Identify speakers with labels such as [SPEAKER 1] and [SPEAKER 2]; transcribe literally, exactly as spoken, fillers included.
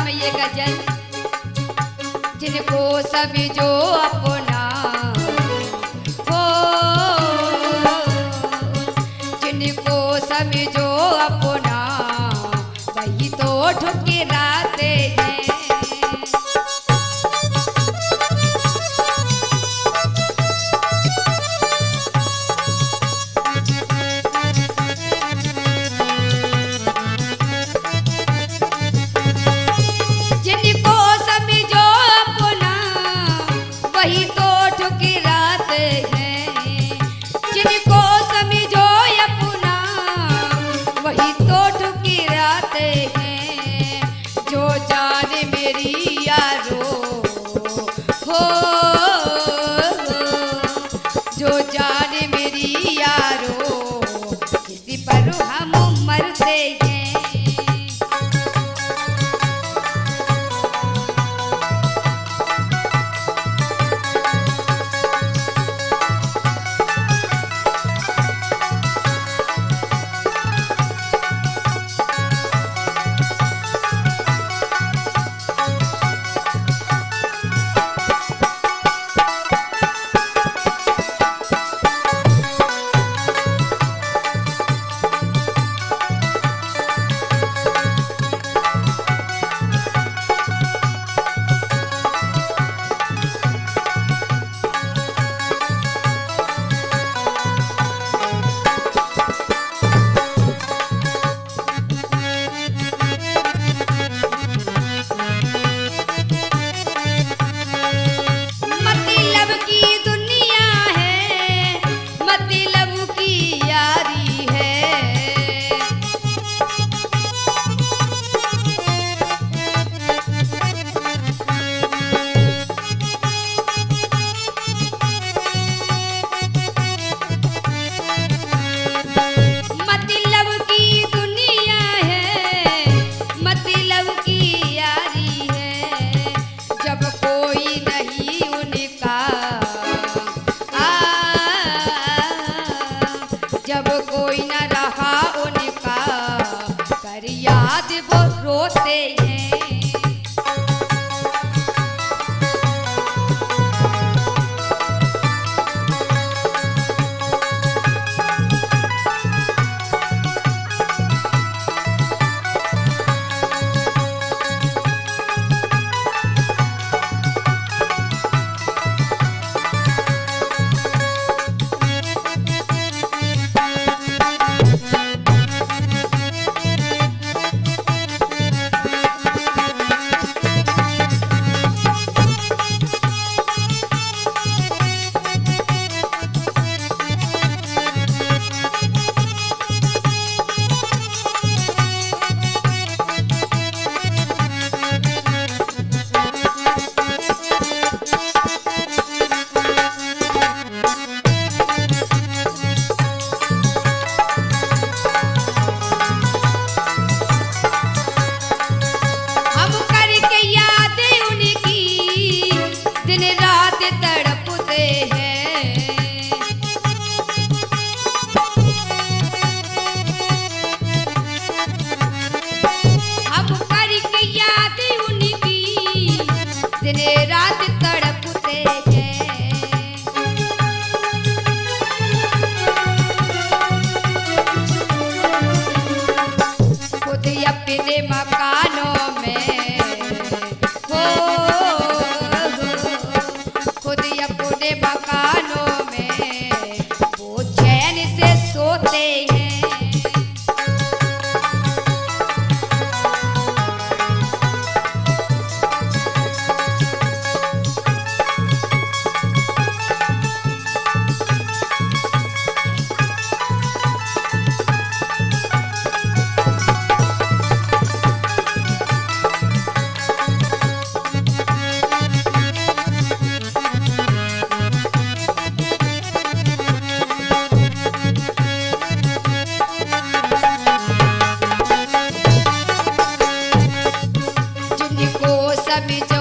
[SPEAKER 1] में ये गजल, जिनको समझो अपना हो, जिनको समझो अपना वही तो ठुकराते हैं। वही तो ठुकराते हैं, जिनको समझो अपना वही तो ठुकराते हैं। जो जाने मेरी यारो हो, जो जाने मेरी यारो किसी पर हम मरते हैं। जब कोई न रहा उनका कर याद वो रोते हैं। रात तड़पते हैं, खुद अपने मकानों में हो, खुद अपने मकानों में वो चैन से सोते हैं। जिनको समझो